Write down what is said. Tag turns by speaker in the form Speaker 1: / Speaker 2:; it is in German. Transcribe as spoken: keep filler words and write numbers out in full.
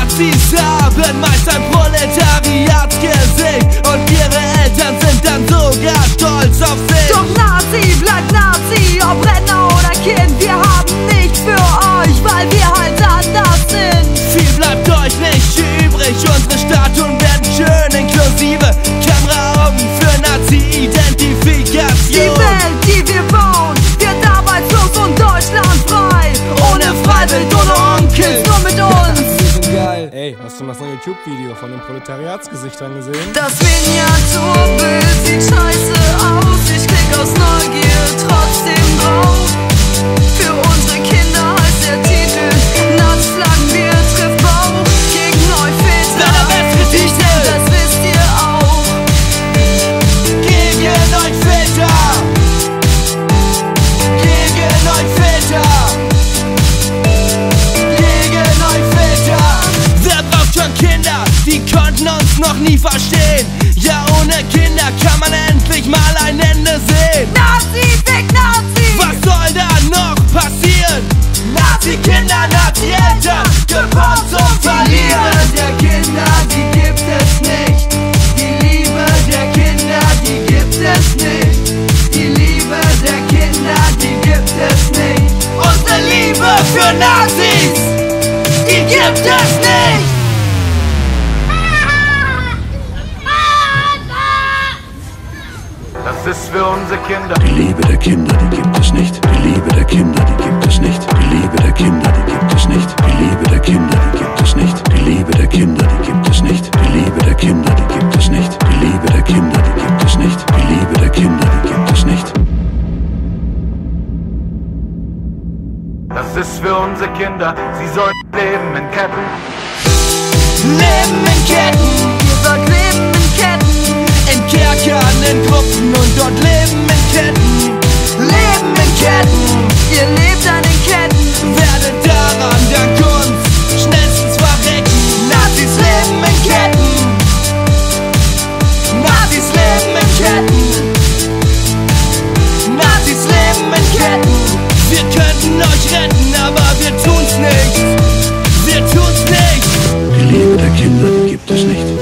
Speaker 1: Nazis haben meist ein Proletariatsgesicht und ihre Eltern sind dann sogar stolz auf sich.
Speaker 2: Doch Nazi bleibt Nazi, ob Rentner oder Kind, wir haben nichts für euch, weil wir halt anders sind.
Speaker 1: Viel bleibt euch nicht übrig, unsere Statuen werden schön inklusive Kameraaugen für Nazi-Identifikation.
Speaker 2: Die Welt, die wir bauen, wird arbeitslos und deutschlandfrei. Ohne Freiwild, ohne Onkels, nur mit uns.
Speaker 3: Wir sind geil. Ey, hast du mal so ein YouTube-Video von den Proletariatsgesichtern gesehen?
Speaker 2: Das Miniaturbild sieht scheiße aus. Ich klick aus Neugier trotzdem drauf. Für unsere Kinder heißt der Titel Nazi-Flaggenbier trifft Bauch gegen Neuväter.
Speaker 1: Na, der beste Titel,
Speaker 2: das wisst ihr auch.
Speaker 1: Gegen Neuväter. Gegen Neuväter. Gegen Neuväter. Wer braucht schon Kinder? Die konnten uns noch nie verstehen. Ja, ohne Kinder kann man endlich mal ein Ende sehen.
Speaker 2: Nazi, weg Nazi!
Speaker 1: Was soll da noch passieren? Nazi-Kinder, Nazi-Eltern, geboren zum Verlieren.
Speaker 4: Die Liebe der Kinder, die gibt es nicht. Die Liebe der Kinder, die gibt es nicht. Die Liebe der Kinder, die gibt es nicht.
Speaker 1: Unsere Liebe für Nazis, die gibt es nicht.
Speaker 5: Das ist für unsere Kinder.
Speaker 6: Die Liebe der Kinder, die gibt es nicht. Die Liebe der Kinder, die gibt es nicht. Die Liebe der Kinder, die gibt es nicht. Die Liebe der Kinder, die gibt es nicht. Die Liebe der Kinder, die gibt es nicht. Die Liebe der Kinder, die gibt es nicht. Die Liebe der Kinder, die gibt es nicht. Die Liebe der Kinder, die gibt es nicht.
Speaker 5: Das ist für unsere Kinder. Sie sollen leben in Ketten.
Speaker 1: Leben in Ketten,
Speaker 2: Ihr sollt leben in Ketten.
Speaker 1: in Kerkern, in Gruppen und dort leben in Ketten. Leben in Ketten,
Speaker 2: Ihr lebt an den Ketten.
Speaker 1: werdet daran dank uns schnellstens verrecken. Nazis leben in Ketten. Nazis leben in Ketten. Nazis leben in Ketten. Wir könnten euch retten, aber wir tun's nicht. Wir tun's nicht.
Speaker 6: Die Liebe der Kinder, die gibt es nicht.